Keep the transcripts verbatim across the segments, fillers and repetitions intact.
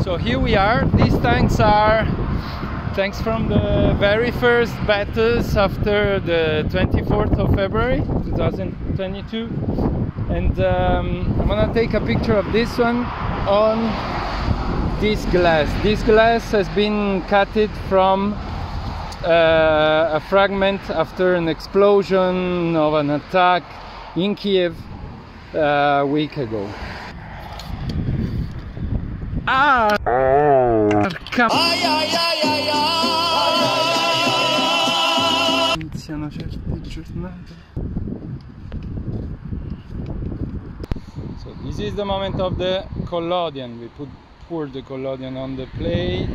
So here we are. These tanks are tanks from the very first battles after the twenty-fourth of February two thousand twenty-two, and um, I'm gonna take a picture of this one on this glass. This glass has been cutted from uh, a fragment after an explosion of an attack in Kyiv uh, a week ago. Ah! Come. Ai, ai, ai, ai, ai. Iniziano certe giornate. So this is the moment of the collodion. We put pour the collodion on the plate.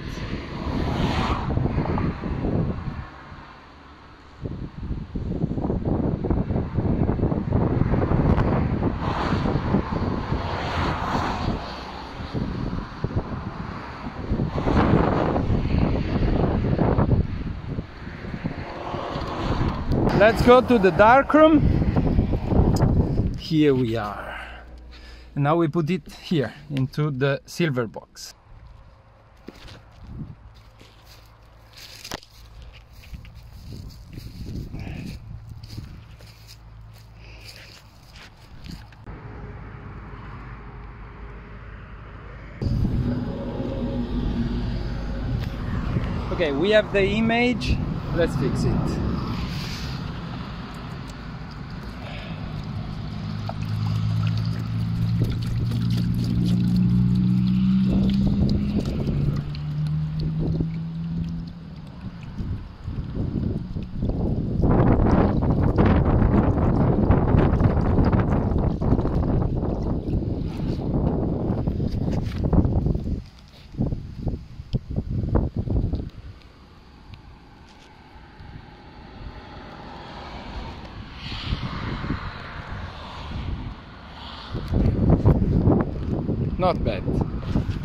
Let's go to the darkroom. Here we are. And now we put it here into the silver box. Okay, we have the image. Let's fix it. Not bad.